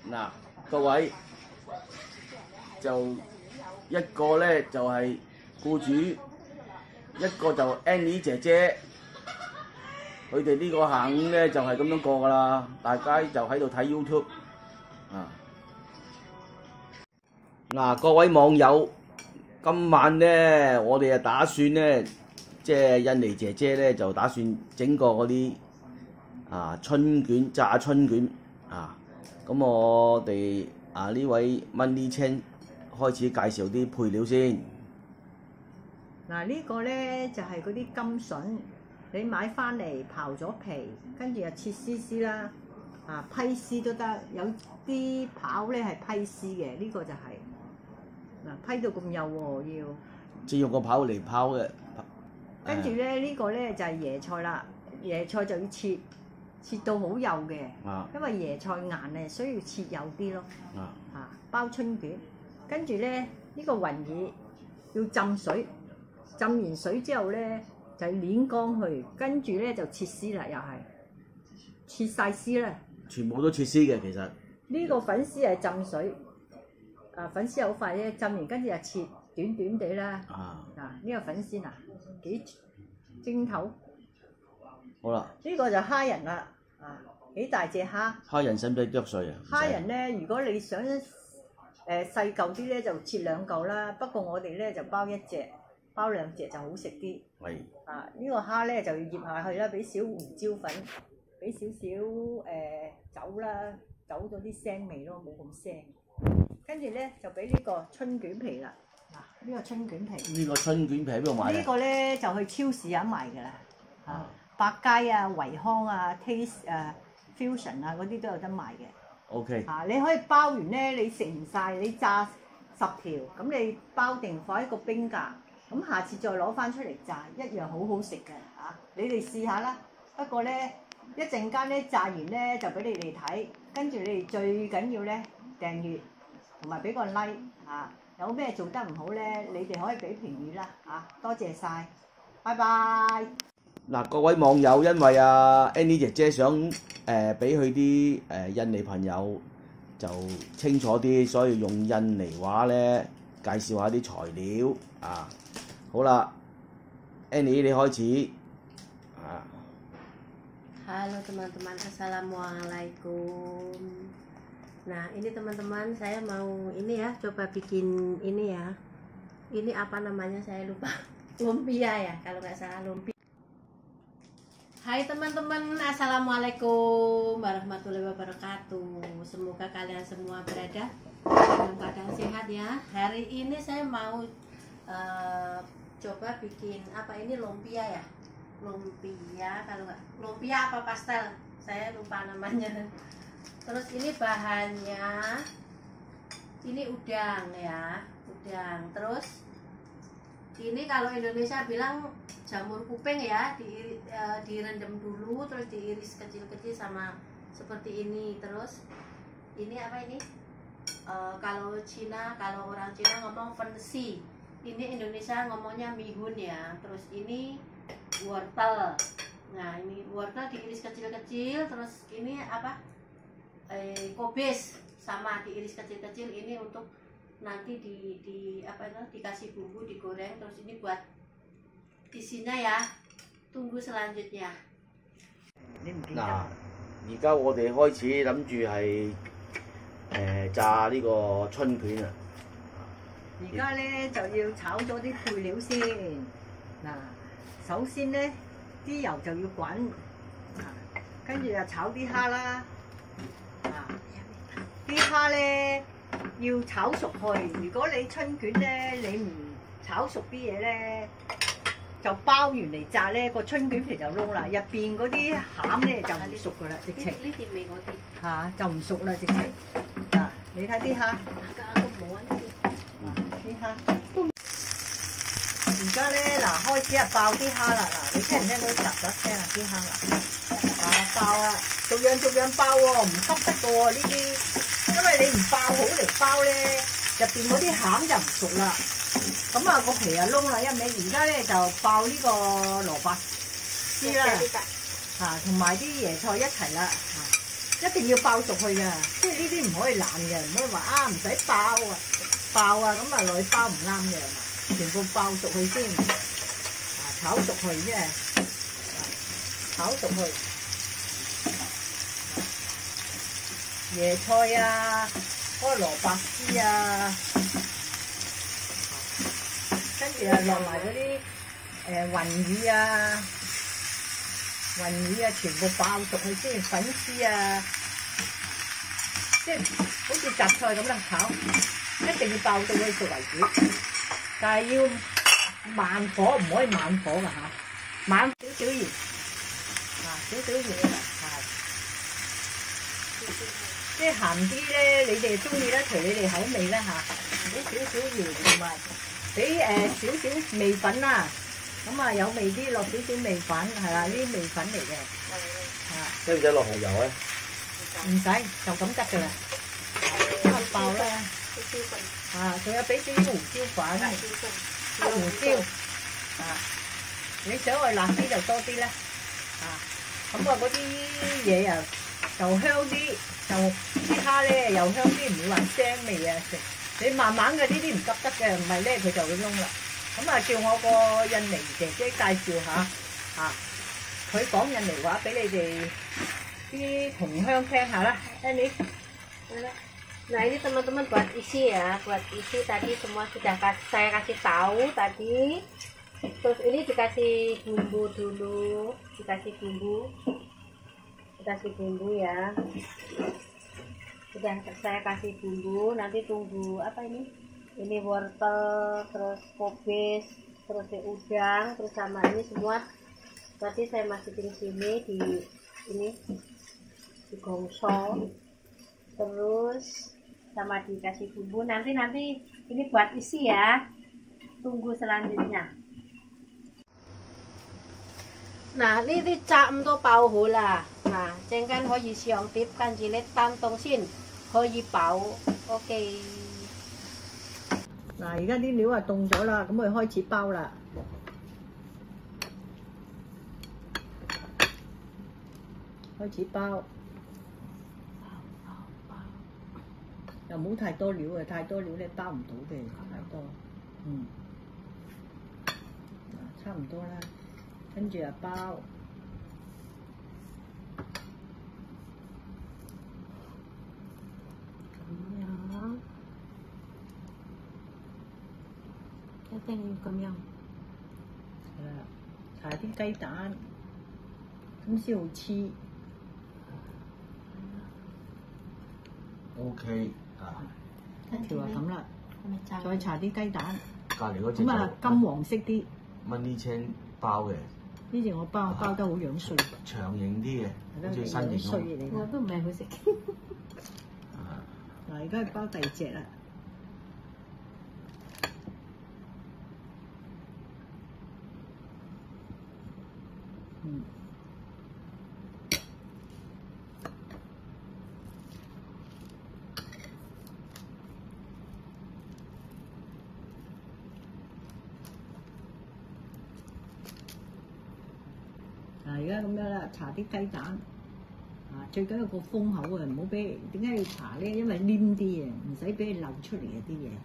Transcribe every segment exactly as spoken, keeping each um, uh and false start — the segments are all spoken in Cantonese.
嗱，各位就一個咧就係僱主，一個就 Annie 姐姐，佢哋呢個下午咧就係咁樣過噶啦，大家就喺度睇 YouTube 啊。嗱，各位網友，今晚咧我哋啊打算咧，即係印尼姐姐咧就打算整個嗰啲啊春卷炸春卷啊。咁我哋啊呢位 Money Chan 開始介紹啲配料先。 嗱，呢個咧就係嗰啲甘筍，你買翻嚟刨咗皮，跟住又切絲絲啦，啊批絲都得，有啲刨咧係批絲嘅，呢、這個就係、是、嗱批到咁幼喎要。 即係用個刨嚟刨嘅。 跟住咧呢、這個咧就係椰菜啦，椰菜就要切。切到好幼嘅， 啊、 因為椰菜硬咧，需要切幼啲咯。 啊， 啊，包春卷，跟住咧呢、呢個雲耳要浸水，浸完水之後咧就碾乾佢，跟住咧就切絲啦，又係切晒絲啦。 全部都切絲嘅其實。 呢個粉絲係浸水，啊粉絲好快咧，浸完跟住就切短短地啦。啊，嗱、呢、呢個粉絲嗱幾晶頭。 好啦。 呢個就蝦仁啦。啊，幾大隻蝦？ 蝦仁使唔使剁碎啊？ 蝦仁咧，如果你想誒、呃、細嚿啲咧，就切兩嚿啦。不過我哋咧就包一隻，包兩隻就好食啲。係。啊，呢、呢個蝦咧就要醃下去啦，俾少胡椒粉，俾少少誒酒啦，走咗啲腥味咯，冇咁腥。跟住咧就俾呢個春卷皮啦。嗱、啊，呢、呢個春卷皮。 呢個春卷皮喺邊度買咧？ 呢個咧就去超市有賣㗎啦。啊。啊百佳啊、維康啊、Taste 誒、uh, Fusion 啊嗰啲都有得賣嘅。O K。啊，你可以包完咧，你食唔晒，你炸十條，咁你包定放喺個冰格，咁下次再攞翻出嚟炸，一樣好好食嘅嚇。你哋試下啦。不過咧，一陣間咧炸完咧就俾你哋睇，跟住你哋最緊要咧訂閱同埋俾個 like 嚇、啊。有咩做得唔好咧，你哋可以俾評語啦嚇、啊。多謝晒，拜拜。 嗱，各位網友，因為啊 Annie 姐姐想誒俾佢啲誒印尼朋友就清楚啲，所以用印尼話咧介紹下啲材料啊。好啦 ，Annie 你開始啊。 Halo teman-teman, assalamualaikum. Nah ini teman-teman, saya mau ini ya, coba bikin ini ya. Ini apa namanya saya lupa. Lumpia ya, kalau nggak salah lumpia. Hai teman-teman, assalamualaikum warahmatullahi wabarakatuh. Semoga kalian semua berada dalam keadaan sehat ya. Hari ini saya mau uh, coba bikin apa ini lumpia ya. Lumpia, kalau nggak lumpia apa pastel, saya lupa namanya. Terus ini bahannya, ini udang ya, udang. Terus ini kalau Indonesia bilang jamur kuping ya, di, e, direndam dulu, terus diiris kecil-kecil sama seperti ini. Terus ini apa ini? E, kalau Cina, kalau orang Cina ngomong fensi, ini Indonesia ngomongnya mihun ya. Terus ini wortel. Nah ini wortel diiris kecil-kecil. Terus ini apa? E, kobis sama diiris kecil-kecil. Ini untuk nanti di, di apa itu dikasih bumbu, digoreng. Terus ini buat isinya ya, tunggu selanjutnya。 嗱，而家我哋開始諗住係誒炸呢個春卷啊。 而家咧就要炒咗啲配料先。嗱，首先咧啲油就要滾，跟住就炒啲蝦啦。啊，啲蝦咧要炒熟去。如果你春卷咧你唔炒熟啲嘢咧，就包完嚟炸咧，個春卷皮就燶啦，入邊嗰啲餡咧就唔熟噶啦，直情呢啲味我啲嚇就唔熟啦，直情嗱，你睇啲蝦，啲蝦，而家咧嗱開始係爆啲蝦啦，嗱你聽唔聽到雜雜聲啊啲蝦啦，啊爆啦，逐樣逐樣爆喎，唔急得嘅喎呢啲，因為你唔爆好嚟包咧，入邊嗰啲餡就唔熟啦。咁啊個皮啊燶啦一味，而家咧就爆呢個蘿蔔絲啦，嚇同埋啲椰菜一齊啦，嚇一定要爆熟佢㗎，即係呢啲唔可以爛嘅，唔可以話啊唔使爆啊爆啊咁啊落去包唔啱嘅，全部爆熟佢先，啊炒熟佢啫，炒熟佢，椰菜啊，嗰個蘿蔔絲啊，跟住啊落埋嗰啲誒雲耳啊。雲耳啊，全部爆熟佢先，粉絲啊，即係好似雜菜咁啦炒，一定要爆到佢熟為止，但係要慢火，唔可以猛火㗎嚇，猛少少鹽，啊少少鹽啊，即係鹹啲咧，你哋中意咧，隨你哋口味啦嚇，俾少少鹽同埋俾誒少少味粉啦。咁啊有味啲，落少少味粉，係啦，呢啲味粉嚟嘅，係啦。 使唔使落蠔油咧？ 唔使，就咁得㗎啦。咁啊爆咧，啊，仲有俾少少胡椒粉，黑胡椒，啊，你想去辣啲就多啲啦，啊，咁啊嗰啲嘢啊就香啲，就啲蝦咧又香啲，唔會話腥味啊食。你慢慢嘅呢啲唔急得嘅，唔係咧佢就會燶啦。咁啊，叫我個印尼姐姐介紹下，嚇，佢講印尼話俾你哋啲同鄉聽下啦。Annie， Nah ini teman-teman buat isi ya, buat isi tadi semua sudah saya kasih tahu tadi. Terus ini dikasih bumbu dulu, dikasih bumbu, dikasih bumbu ya. Sudah saya kasih bumbu, nanti tunggu apa ini? Ini wortel, terus kobis, terus udang, terus sama ini semua tadi saya masukin sini di ini di gongsong, terus sama dikasih bumbu. Nanti nanti ini buat isi ya. Tunggu selanjutnya. Nah, ini啲炸咁多爆好啦。嗱，陣間可以上碟，跟住咧攤凍先，可以爆。OK。 嗱，而家啲料啊凍咗啦，咁佢開始包啦。開始包，又唔好太多料啊！太多料咧包唔到嘅，太多。嗯，嗱，差唔多啦，跟住啊包。 一定要咁樣。 係啦，搽啲雞蛋，咁先好黐。 O K 啊， 一條係咁啦，再搽啲雞蛋。 隔離嗰隻咁啊金黃色啲。 燜青包嘅。 呢隻我包包得好樣衰。 長形啲嘅，好似新型咁。 我都唔係好食。 嗱，而家包第二隻啦。嗯。嗱，而家咁樣啦，搽啲雞蛋，啊，最緊要個封口啊，唔好俾，點解要搽咧？因為黏啲啊，唔使俾佢流出嚟啊啲嘢。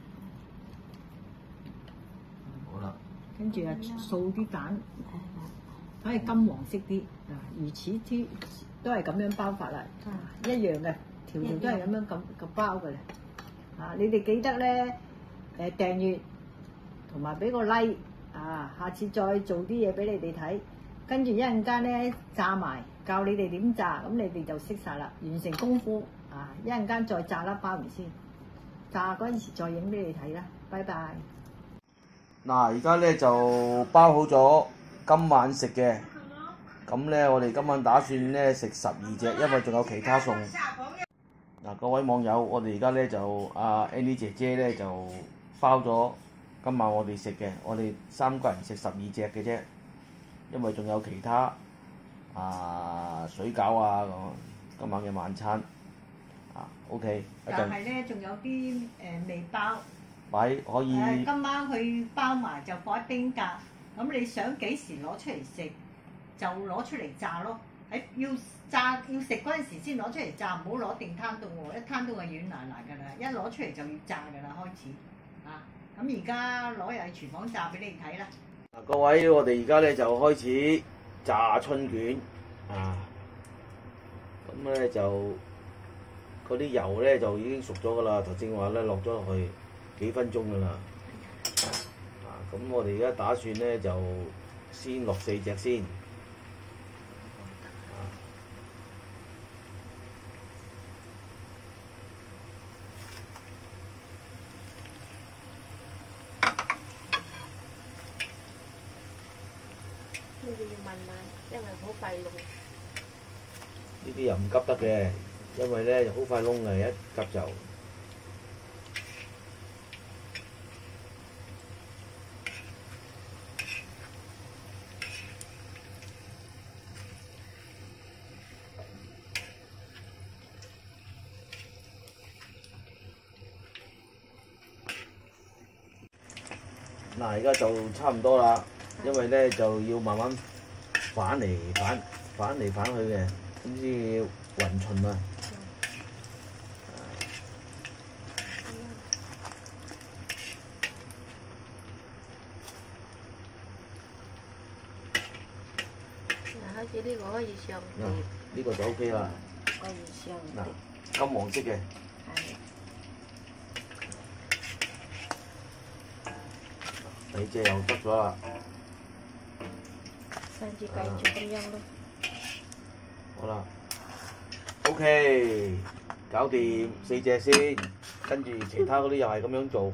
好啦。跟住啊，掃啲蛋。睇係金黃色啲，啊，如此之都係咁樣包法啦，一樣嘅，條條都係咁樣咁咁包嘅啦。啊，你哋記得咧，誒訂閱同埋俾個 like，啊，下次再做啲嘢俾你哋睇，跟住一陣間咧炸埋，教你哋點炸，咁你哋就識晒啦，完成功夫，啊，一陣間再炸啦，包完先，炸嗰陣時再影俾你睇啦，拜拜。 嗱，而家咧就包好咗。今晚食嘅，咁咧我哋今晚打算咧食十二隻，因為仲有其他餸。嗱，各位網友，我哋而家咧就阿 Annie 姐姐咧就包咗今晚我哋食嘅，我哋三個人食十二隻嘅啫，因為仲有其他啊水餃啊咁，今晚嘅晚餐啊 OK。 但係咧仲有啲誒、呃、未包， 擺可以。 誒、今晚佢包埋就放喺冰格。咁你想幾時攞出嚟食，就攞出嚟炸咯。 喺要炸要食嗰陣時先攞出嚟炸，唔好攞定攤凍喎，一攤凍就軟爛爛㗎啦，一攞出嚟就要炸㗎啦，開始啊！咁而家攞入去廚房炸俾你睇啦。 嗱，各位，我哋而家咧就開始炸春卷啊！咁咧就嗰啲油咧就已經熟咗㗎啦，頭先話咧落咗落去幾分鐘㗎啦。啊，咁我哋而家打算咧就先落四隻先。 呢啲要慢慢，因為好快燶。 呢啲又唔急得嘅，因為咧好快燶嘅，一急就。嗱，而家就差唔多啦。因為咧就要慢慢反嚟反反嚟反去嘅，咁先要勻循啊！ 嗱，開始呢個可以上嗱，呢個就 O K 啦。 可以上嗱，金黃色嘅。 係。 你隻又得咗啦。 跟住繼續咁樣咯。 好啦 ，OK，搞掂四隻先，跟住其他嗰啲又係咁樣做。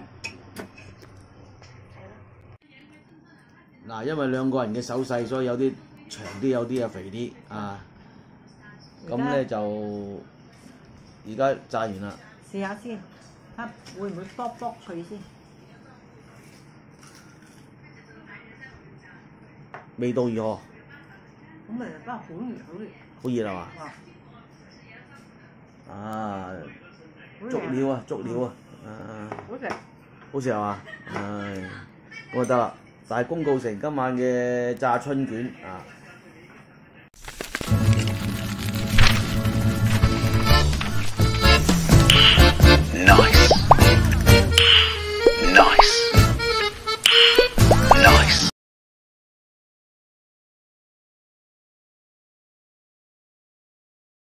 嗱，因為兩個人嘅手勢，所以有啲長啲，有啲啊肥啲啊。咁咧就而家炸完啦。 試下先，睇會唔會卜卜脆先？ 味道如何？ 咁咪真係好熱好熱。 好熱係嘛？啊！足料啊，足料啊！啊！ 好食。 好食係嘛？唉，咁就得啦。大功告成今晚嘅炸春卷啊！